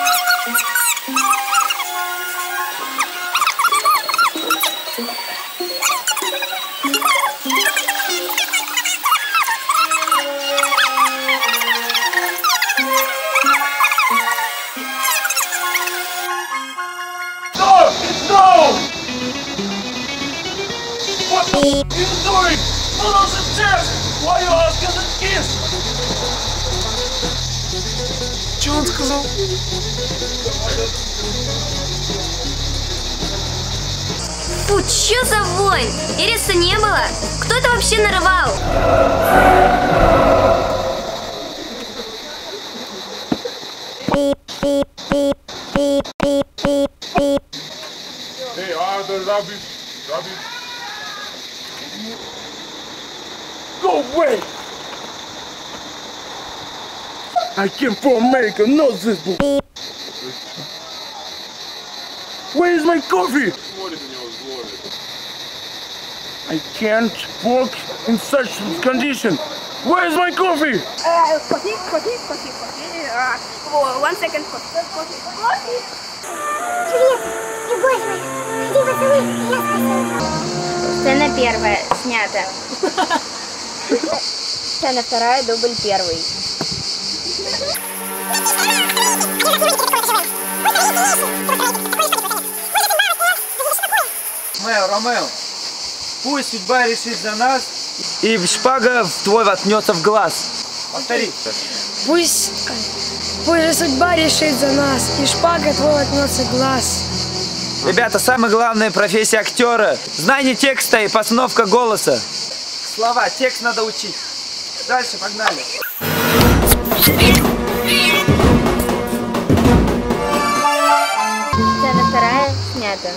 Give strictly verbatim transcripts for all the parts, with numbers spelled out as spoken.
What are you doing? Follow the chest! Why you asking the kiss? Че он сказал? Фу, чё за вонь? Ириса не было? Кто это вообще нарывал? Hey, are the rabbits? Rabbits? Go away! I came from America, not this book. Where is my coffee? I can't work in such condition. Where is my coffee? Uh, coffee, coffee, coffee, coffee. Uh, one second, coffee, coffee, coffee. Привет, любовь моя. Иди поцелуй, я спасу. Сцена первая снята. Сцена вторая, дубль первый. Ромео, Ромео, пусть судьба решит за нас, и шпага твой воткнется в глаз. Повтори. Пусть, пусть же судьба решит за нас, и шпага твой воткнется в глаз. Ребята, самая главная профессия актера – знание текста и постановка голоса. Слова, текст надо учить. Дальше, погнали. Сцена вторая снята.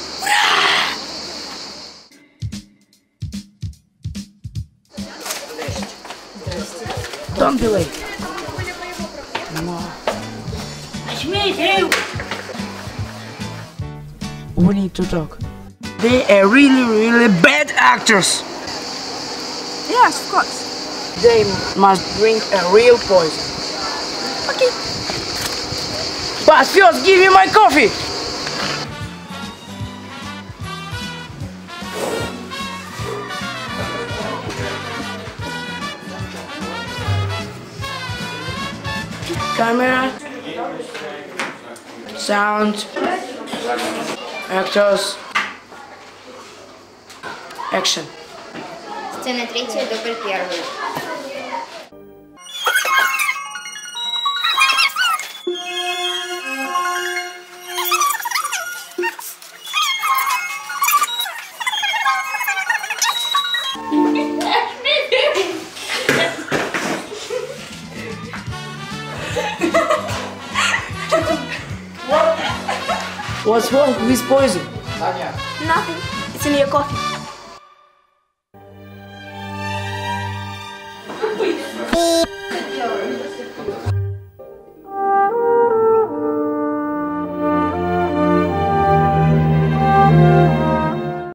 Don't be late. We need to talk. They are really, really bad actors. Yes, of course. They must drink a real poison. Okay. But first, give me my coffee. Camera, sound, actors, action. Сцена третья, дубль первый. What's wrong with poison? Nothing. It's in your coffee.